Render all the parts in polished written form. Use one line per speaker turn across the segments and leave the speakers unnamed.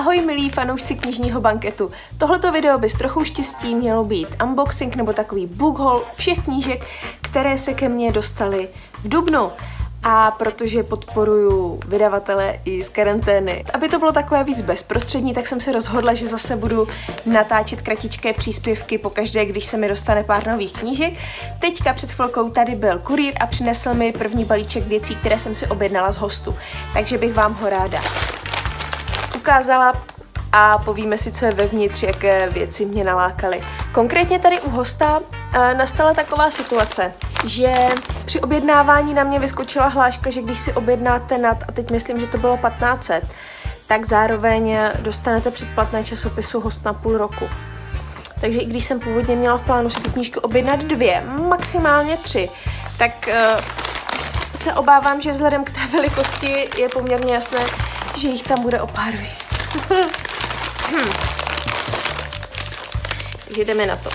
Ahoj milí fanoušci knižního banketu. Tohleto video by s trochu štěstí mělo být unboxing nebo takový book haul všech knížek, které se ke mně dostaly v dubnu. A protože podporuju vydavatele i z karantény, aby to bylo takové víc bezprostřední, tak jsem se rozhodla, že zase budu natáčet kratičké příspěvky pokaždé, když se mi dostane pár nových knížek. Teďka před chvilkou tady byl kurýr a přinesl mi první balíček věcí, které jsem si objednala z Hostu. Takže bych vám ho ráda ukázala a povíme si, co je vevnitř, jaké věci mě nalákaly. Konkrétně tady u Hosta nastala taková situace, že při objednávání na mě vyskočila hláška, že když si objednáte nad, a teď myslím, že to bylo 1500, tak zároveň dostanete předplatné časopisu Host na půl roku. Takže i když jsem původně měla v plánu si ty knížky objednat 2, maximálně 3, tak se obávám, že vzhledem k té velikosti je poměrně jasné, že jich tam bude o pár víc. Takže jdeme na to.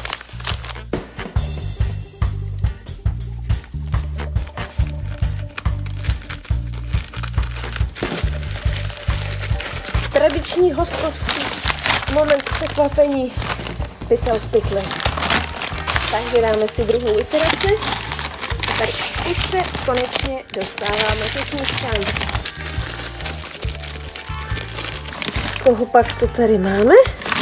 Tradiční hostovský moment překvapení pytel v pytli. Takže dáme si druhou iteraci. A tady už se konečně dostáváme ke knížkám. Koho pak to tady máme?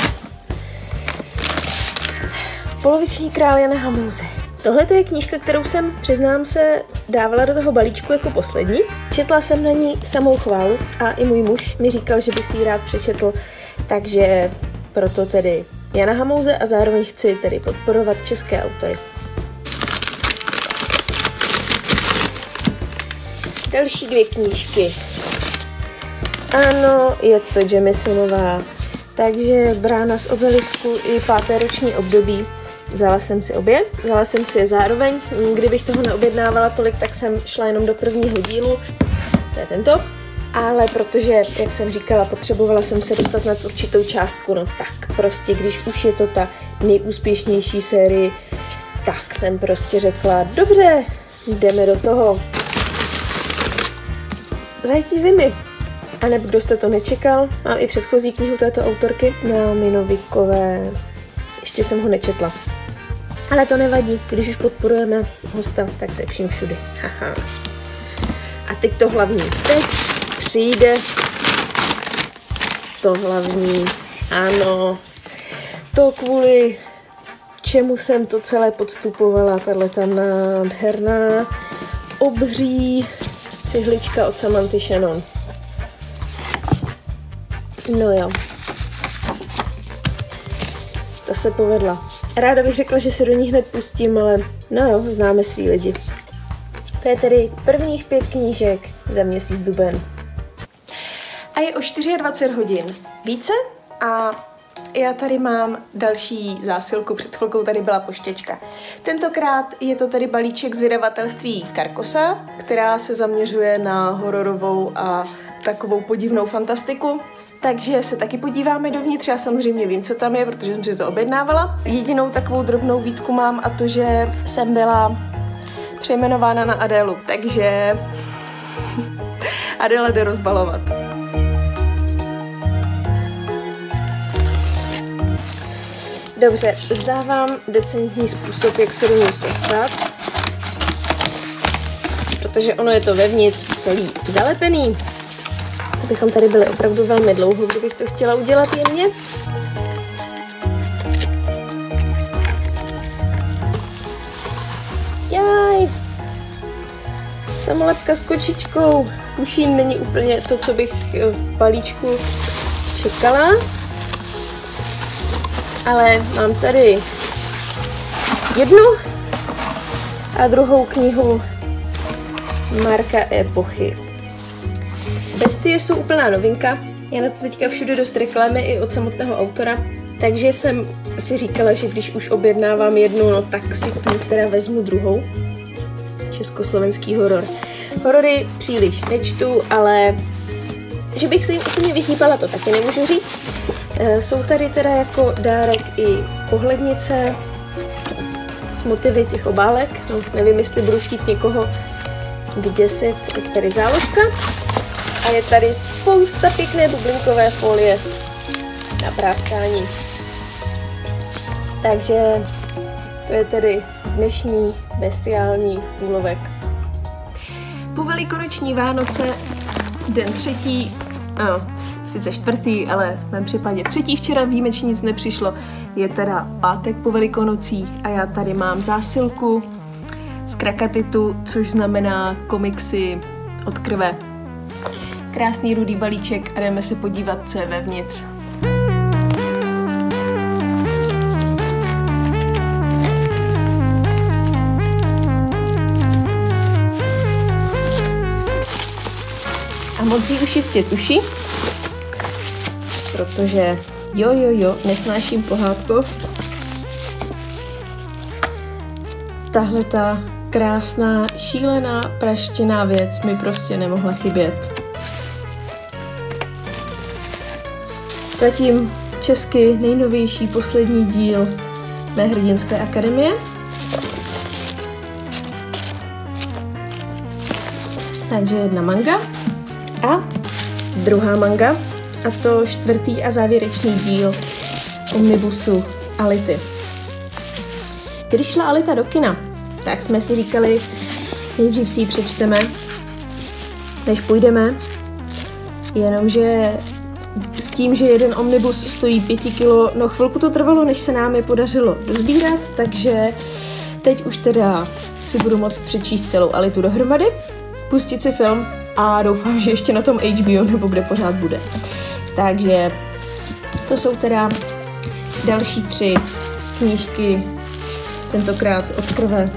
Poloviční král Jana Hamouze. Tohle je knížka, kterou jsem, přiznám se, dávala do toho balíčku jako poslední. Četla jsem na ní samou chválu a i můj muž mi říkal, že by si ji rád přečetl, takže proto tedy Jana Hamouze a zároveň chci tedy podporovat české autory. Další 2 knížky. Ano, je to Jamiesonová, takže Brána z obelisku i 5. roční období. Vzala jsem si obě, vzala jsem si je zároveň, kdybych toho neobjednávala tolik, tak jsem šla jenom do prvního dílu, to je tento, ale protože, jak jsem říkala, potřebovala jsem se dostat na určitou částku, no tak prostě, když už je to ta nejúspěšnější série, tak jsem prostě řekla, dobře, jdeme do toho. Zajetí zimy. A nebo kdo jste to nečekal, mám i předchozí knihu této autorky, Naomi Novikové, ještě jsem ho nečetla. Ale to nevadí, když už podporujeme Hosta, tak se vším všudy. Haha. A teď to hlavní. Teď přijde to hlavní. Ano, to kvůli čemu jsem to celé podstupovala, tahleta nádherná obří cihlička od Samanthy Shannon. No jo. Ta se povedla. Ráda bych řekla, že se do ní hned pustím, ale no jo, známe svý lidi. To je tedy prvních 5 knížek za měsíc duben. A je o 24 hodin více a já tady mám další zásilku, před chvilkou tady byla poštěčka. Tentokrát je to tady balíček z vydavatelství Carcosa, která se zaměřuje na hororovou a takovou podivnou fantastiku. Takže se taky podíváme dovnitř, já samozřejmě vím, co tam je, protože jsem si to objednávala. Jedinou takovou drobnou výtku mám a to, že jsem byla přejmenována na Adélu, takže Adéla jde rozbalovat. Dobře, zdávám decentní způsob, jak se do ní dostat, protože ono je to vevnitř celý zalepený. Abychom tady byli opravdu velmi dlouho, kdybych to chtěla udělat jemně. Jaj! Samolepka s kočičkou. Tuším, není úplně to, co bych v balíčku čekala. Ale mám tady jednu a druhou knihu Marka Epochy. Bestie jsou úplná novinka, je na to teďka všude dost reklamy i od samotného autora, takže jsem si říkala, že když už objednávám jednu, no tak si některá vezmu druhou. Československý horor. Horory příliš nečtu, ale že bych se jim úplně vyhýbala, to taky nemůžu říct. Jsou tady teda jako dárek i pohlednice s motivy těch obálek, no, nevím, jestli budu chtít někoho vyděsit, tak tady záložka. A je tady spousta pěkné bublinkové folie na práskání. Takže to je tedy dnešní bestiální úlovek. Po velikonoční Vánoce, den 3., sice 4., ale v mém případě 3. včera výjimečně nic nepřišlo, je teda pátek po Velikonocích a já tady mám zásilku z Krakatitu, což znamená komiksy od krve. Krásný rudý balíček a jdeme se podívat, co je vevnitř. A modří už jistě tuší, protože jo, nesnáším pohádkov. Tahle ta krásná, šílená, praštěná věc mi prostě nemohla chybět. Zatím česky nejnovější poslední díl mé hrdinské akademie. Takže jedna manga a druhá manga, a to 4. a závěrečný díl omnibusu Ality. Když šla Alita do kina, tak jsme si říkali, nejdřív si ji přečteme, než půjdeme, jenomže s tím, že jeden omnibus stojí 5 kilo, no chvilku to trvalo, než se nám je podařilo dozbírat, takže teď už teda si budu moct přečíst celou Alitu dohromady, pustit si film a doufám, že ještě na tom HBO nebo kde pořád bude. Takže to jsou teda další 3 knížky, tentokrát od krve.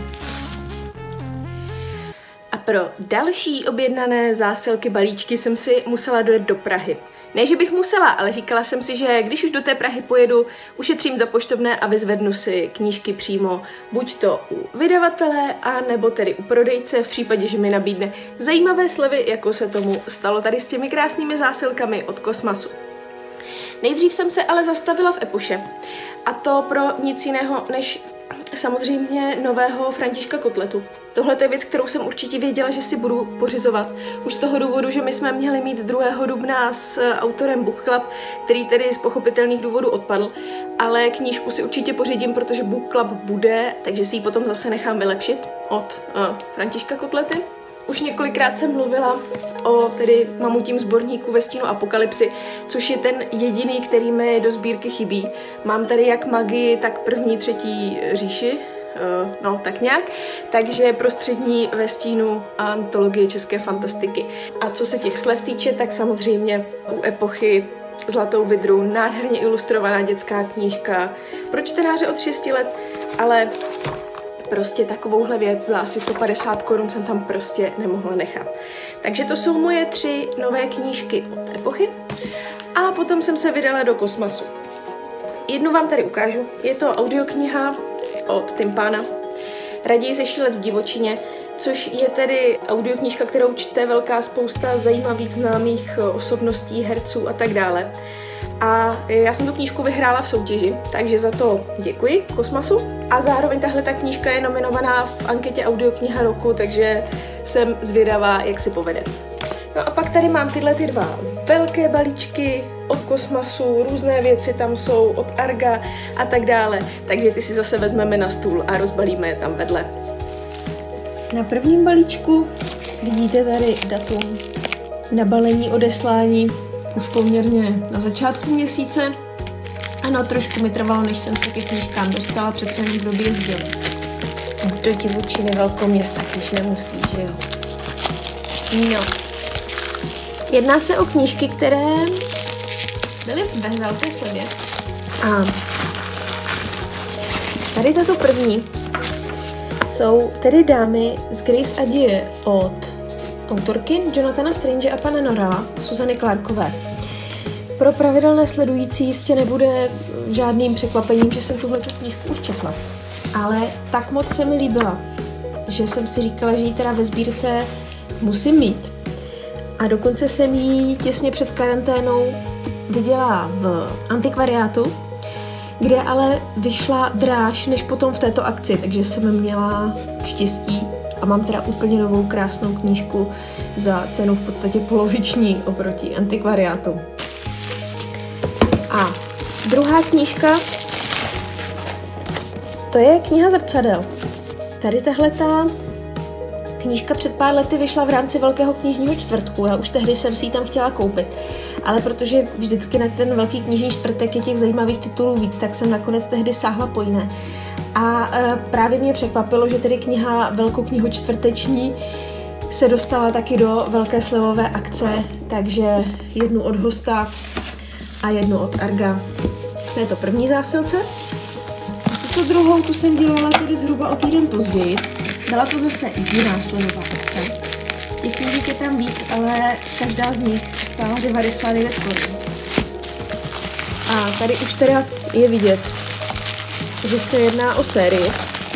A pro další objednané zásilky balíčky jsem si musela dojet do Prahy. Ne, že bych musela, ale říkala jsem si, že když už do té Prahy pojedu, ušetřím za poštovné a vyzvednu si knížky přímo buď to u vydavatele, a nebo tedy u prodejce v případě, že mi nabídne zajímavé slevy, jako se tomu stalo tady s těmi krásnými zásilkami od Kosmasu. Nejdřív jsem se ale zastavila v Epoše, a to pro nic jiného než samozřejmě nového Františka Kotletu. Tohle je věc, kterou jsem určitě věděla, že si budu pořizovat. Už z toho důvodu, že my jsme měli mít 2. dubna s autorem Book Club, který tedy z pochopitelných důvodů odpadl, ale knížku si určitě pořídím, protože Book Club bude, takže si ji potom zase nechám vylepšit od Františka Kotlety. Už několikrát jsem mluvila o tedy mamutím sborníku Ve stínu apokalypsy, což je ten jediný, který mi do sbírky chybí. Mám tady jak magii, tak 1., 3. říši, no tak nějak, takže Prostřední Ve stínu a antologie české fantastiky. A co se těch slev týče, tak samozřejmě u Epochy Zlatou vidru, nádherně ilustrovaná dětská knížka pro čtenáře od 6 let, ale prostě takovouhle věc za asi 150 korun jsem tam prostě nemohla nechat. Takže to jsou moje 3 nové knížky od Epochy a potom jsem se vydala do Kosmasu. Jednu vám tady ukážu, je to audiokniha od Tympána, Raději zešílet v divočině, což je tedy audioknížka, kterou čte velká spousta zajímavých známých osobností, herců a tak dále. A já jsem tu knížku vyhrála v soutěži, takže za to děkuji Kosmasu. A zároveň tahle ta knížka je nominovaná v anketě Audiokniha roku, takže jsem zvědavá, jak si povede. No a pak tady mám tyhle 2 velké balíčky od Kosmasu, různé věci tam jsou od Arga a tak dále, takže ty si zase vezmeme na stůl a rozbalíme je tam vedle. Na prvním balíčku vidíte tady datum nabalení, odeslání už poměrně na začátku měsíce. Ano, trošku mi trvalo, než jsem se ke knížkám dostala, přece jen v době jezdil. Do divočiny velkoměsta, když nemusí, že jo. No. Jedná se o knížky, které byly ve velké slevě. A tady tato první jsou tedy Dámy z Grace Adieu od autorky Jonathana Strange a pana Norrella, Suzanny Clarkové. Pro pravidelné sledující jistě nebude žádným překvapením, že jsem tuhletu knížku už četla. Ale tak moc se mi líbila, že jsem si říkala, že ji teda ve sbírce musím mít. A dokonce jsem ji těsně před karanténou viděla v antikvariátu, kde ale vyšla dráž než potom v této akci, takže jsem měla štěstí a mám teda úplně novou krásnou knížku za cenu v podstatě poloviční oproti antikvariátu. A Druhá knížka, to je kniha Zrcadel. Tady tahleta knížka před pár lety vyšla v rámci Velkého knižního čtvrtku. Já už tehdy jsem si ji tam chtěla koupit. Ale protože vždycky na ten Velký knižní čtvrtek je těch zajímavých titulů víc, tak jsem nakonec tehdy sáhla po jiné. A právě mě překvapilo, že tedy kniha velkoknihočtvrteční se dostala taky do velké slevové akce, takže jednu od Hosta a jednu od Arga. To je to první zásilce. Tuto druhou tu jsem dělala tedy zhruba o týden později. Byla to zase jiná slevová akce. Těch knížek je tam víc, ale každá z nich stála 99 korun. A tady už teda je vidět, že se jedná o sérii.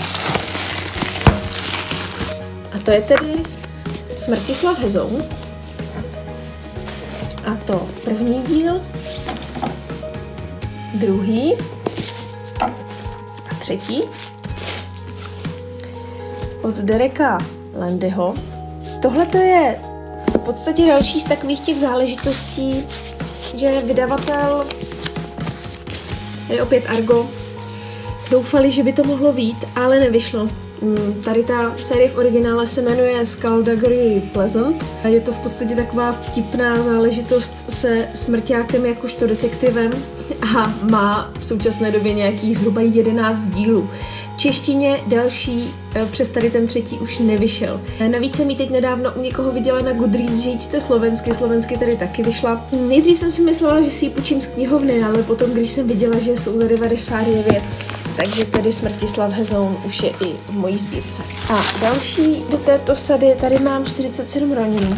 A to je tedy Smrtislav Hezoun. A to první díl, druhý a třetí od Dereka Landyho. Tohle to je v podstatě další z takových těch záležitostí, že vydavatel, tady opět Argo, doufali, že by to mohlo vyjít, ale nevyšlo. Tady ta série v originále se jmenuje Skullduggery Pleasant. Je to v podstatě taková vtipná záležitost se smrťákem jakožto detektivem a má v současné době nějakých zhruba 11 dílů. V češtině další přes tady ten třetí už nevyšel. Navíc jsem ji teď nedávno u někoho viděla na Goodreads, že ji čte slovensky tady taky vyšla. Nejdřív jsem si myslela, že si ji půjčím z knihovny, ale potom, když jsem viděla, že jsou za 99, takže tedy Smrtislav Hezoun už je i v mojí sbírce. A další do této sady, tady mám 47 Roninů.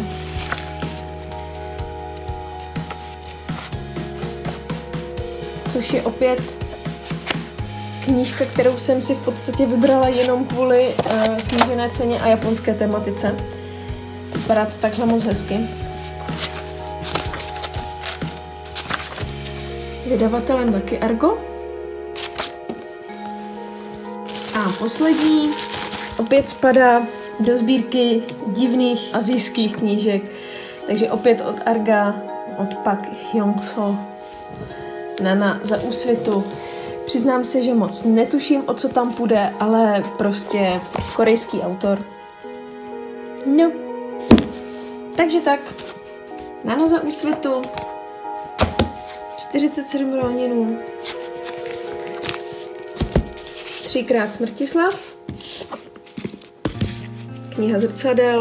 Což je opět knížka, kterou jsem si v podstatě vybrala jenom kvůli snížené ceně a japonské tematice. Vypadá to takhle moc hezky. Vydavatelem taky Argo. A poslední opět spadá do sbírky divných asijských knížek. Takže opět od Arga, od Pak Hyung-soo, Nana za úsvitu. Přiznám se, že moc netuším, o co tam půjde, ale prostě korejský autor. No. Takže tak. Nana za úsvitu. 47 Roninů. 3krát Smrtislav. Kniha Zrcadel.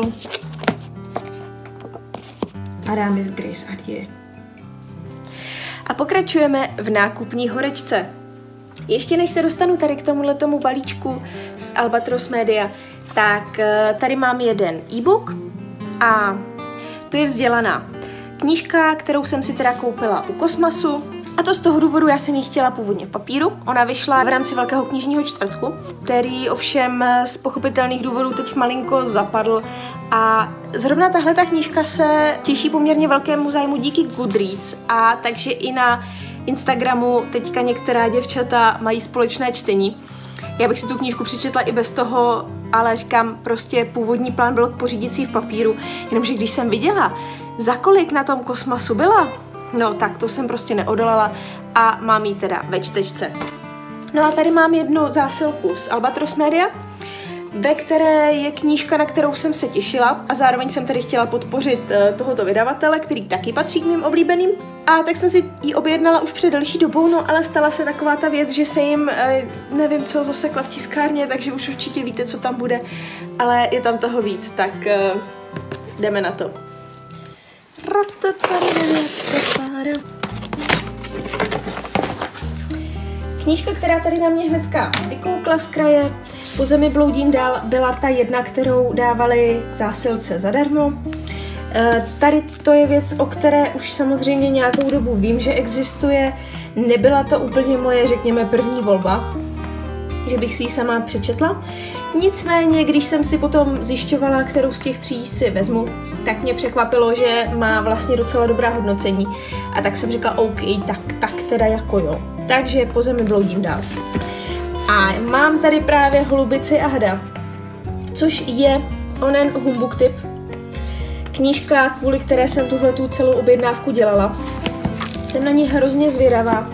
Aramis Gris Adieu. A pokračujeme v nákupní horečce. Ještě než se dostanu tady k tomuhletomu balíčku z Albatros Media, tak tady mám jeden e-book a to je Vzdělaná. Knížka, kterou jsem si teda koupila u Kosmasu, a to z toho důvodu, já jsem ji chtěla původně v papíru. Ona vyšla v rámci Velkého knižního čtvrtku, který ovšem z pochopitelných důvodů teď malinko zapadl. A zrovna tahle ta knížka se těší poměrně velkému zájmu díky Goodreads, a takže i na Instagramu teďka některá děvčata mají společné čtení. Já bych si tu knížku přečetla i bez toho, ale říkám, prostě původní plán byl pořídit si ji v papíru, jenomže když jsem viděla, za kolik na tom Kosmasu byla, no tak to jsem prostě neodolala a mám ji teda ve čtečce. No a tady mám jednu zásilku z Albatros Media, ve které je knížka, na kterou jsem se těšila, a zároveň jsem tady chtěla podpořit tohoto vydavatele, který taky patří k mým oblíbeným. A tak jsem si ji objednala už před delší dobou, no ale stala se taková ta věc, že se jim, nevím co, zasekla v tiskárně, takže už určitě víte, co tam bude, ale je tam toho víc, tak jdeme na to. Knížka, která tady na mě hnedka vykoukla z kraje, Po zemi bloudím dál, byla ta jedna, kterou dávali zásilce zadarmo. Tady to je věc, o které už samozřejmě nějakou dobu vím, že existuje. Nebyla to úplně moje, řekněme, první volba, že bych si ji sama přečetla. Nicméně, když jsem si potom zjišťovala, kterou z těch tří si vezmu, tak mě překvapilo, že má vlastně docela dobrá hodnocení. A tak jsem řekla, OK, tak teda jako jo. Takže Po zemi bloudím dál. A mám tady právě Holubici a hada, což je onen humbug typ. Knížka, kvůli které jsem tuhletu celou objednávku dělala. Jsem na ní hrozně zvědavá.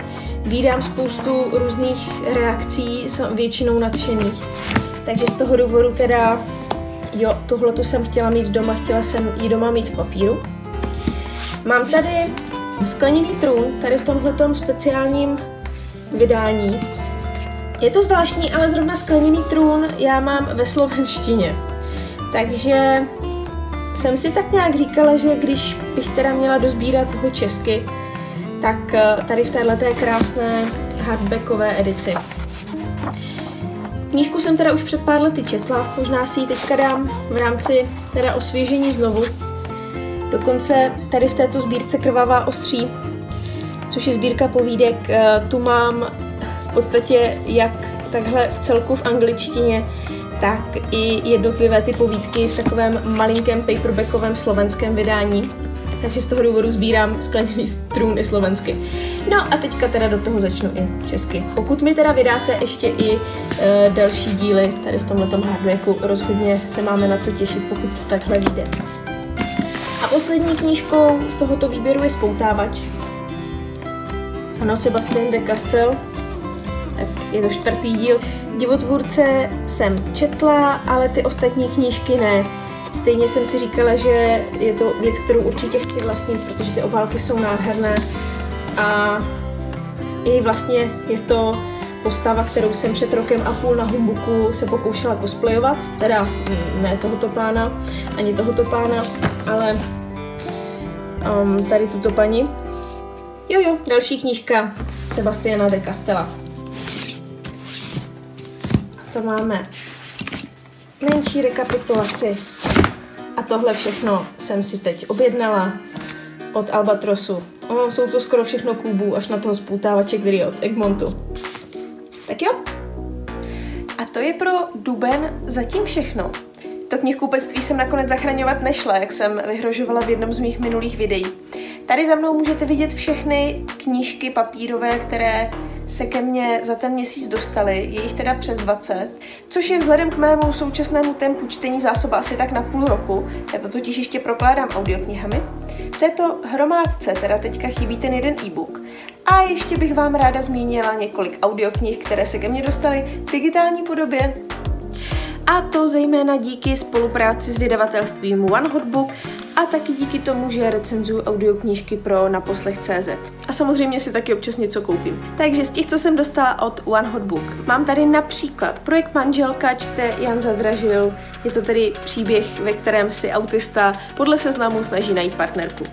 vídám spoustu různých reakcí, jsem většinou nadšených. Takže z toho důvodu teda, jo, tohleto jsem chtěla mít doma, chtěla jsem ji doma mít v papíru. Mám tady skleněný trůn, tady v tomhletom speciálním vydání. Je to zvláštní, ale zrovna skleněný trůn já mám ve slovenštině. Takže jsem si tak nějak říkala, že když bych teda měla dozbírat ho česky, tak tady v téhleté krásné hardbackové edici. Knížku jsem teda už před pár lety četla, možná si ji teďka dám v rámci teda osvěžení znovu. Dokonce tady v této sbírce Krvavá ostří, což je sbírka povídek, tu mám v podstatě jak takhle v celku v angličtině, tak i jednotlivé ty povídky v takovém malinkém paperbackovém slovenském vydání. Takže z toho důvodu sbírám skleněný trůn i slovensky. No a teďka teda do toho začnu i česky. Pokud mi teda vydáte ještě i další díly tady v tomhletom hardbacku, rozhodně se máme na co těšit, pokud to takhle vyjde. A poslední knížkou z tohoto výběru je Spoutávač. Ano, Sébastien de Castell. Tak je to 4. díl. Divotvůrce jsem četla, ale ty ostatní knížky ne. Stejně jsem si říkala, že je to věc, kterou určitě chci vlastnit, protože ty obálky jsou nádherné a i vlastně je to postava, kterou jsem před rokem a půl na Humbuku se pokoušela cosplayovat, teda ne tohoto pána, ani tohoto pána, ale tady tuto paní. Jo, další knížka Sebastiana de Castella. A to máme menší rekapitulaci. A tohle všechno jsem si teď objednala od Albatrosu. Jsou to skoro všechno klubů, až na toho Spoutávače, který je od Egmontu. Tak jo. A to je pro duben zatím všechno. To knihkupectví jsem nakonec zachraňovat nešla, jak jsem vyhrožovala v jednom z mých minulých videí. Tady za mnou můžete vidět všechny knížky papírové, které se ke mně za ten měsíc dostaly, je jich teda přes 20, což je vzhledem k mému současnému tempu čtení zásoba asi tak na půl roku, já to totiž ještě prokládám audioknihami. V této hromádce teda teďka chybí ten jeden e-book. A ještě bych vám ráda zmínila několik audioknih, které se ke mně dostaly v digitální podobě. A to zejména díky spolupráci s vydavatelstvím One Hot Book a taky díky tomu, že recenzuju audioknížky pro naposlech.cz. A samozřejmě si taky občas něco koupím. Takže z těch, co jsem dostala od One Hot Book, mám tady například Projekt Manželka, čte Jan Zadražil. Je to tedy příběh, ve kterém si autista podle seznamu snaží najít partnerku.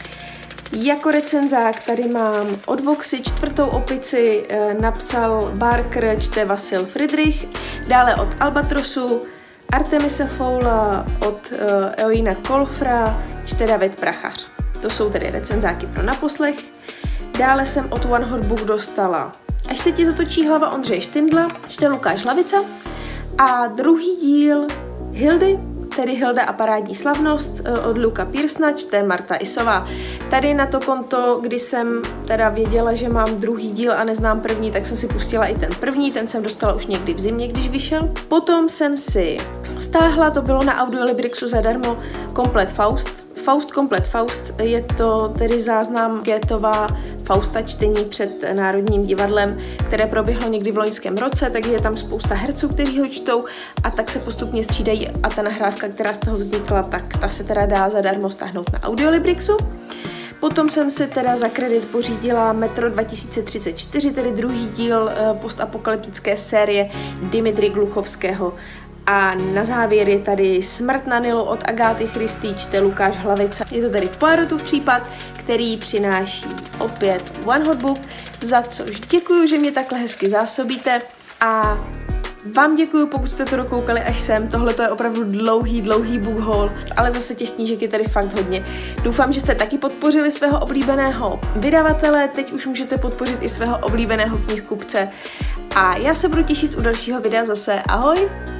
Jako recenzák tady mám od Voxy 4. opici, napsal Barker, čte Vasil Friedrich, dále od Albatrosu Artemisa Foula, od Eoina Kolfra, čte David Prachař. To jsou tedy recenzáky pro naposlech. Dále jsem od One Hot Book dostala Až se ti zatočí hlava Ondřeje Štindla, čte Lukáš Hlavica, a druhý díl Hildy, tedy Hilda a parádní slavnost od Luka Pearsona, čte Marta Isová. Tady na to konto, kdy jsem teda věděla, že mám druhý díl a neznám první, tak jsem si pustila i ten první, ten jsem dostala už někdy v zimě, když vyšel. Potom jsem si stáhla, to bylo na Audiolibrixu zadarmo, Komplet Faust. Komplet Faust, je to tedy záznam Goethova Fausta čtení před Národním divadlem, které proběhlo někdy v loňském roce, takže je tam spousta herců, kteří ho čtou a tak se postupně střídají a ta nahrávka, která z toho vznikla, tak ta se teda dá zadarmo stáhnout na Audiolibrixu. Potom jsem si teda za kredit pořídila Metro 2034, tedy druhý díl postapokalyptické série Dimitry Gluchovského. A na závěr je tady Smrt na Nilu od Agáty Christie, čte Lukáš Hlavica. Je to tedy Poirotův případ, který přináší opět One Hot Book, za což děkuju, že mě takhle hezky zásobíte a vám děkuju, pokud jste to dokoukali až sem. Tohle to je opravdu dlouhý book haul, ale zase těch knížek je tady fakt hodně. Doufám, že jste taky podpořili svého oblíbeného vydavatele, teď už můžete podpořit i svého oblíbeného knihkupce. A já se budu těšit u dalšího videa zase. Ahoj!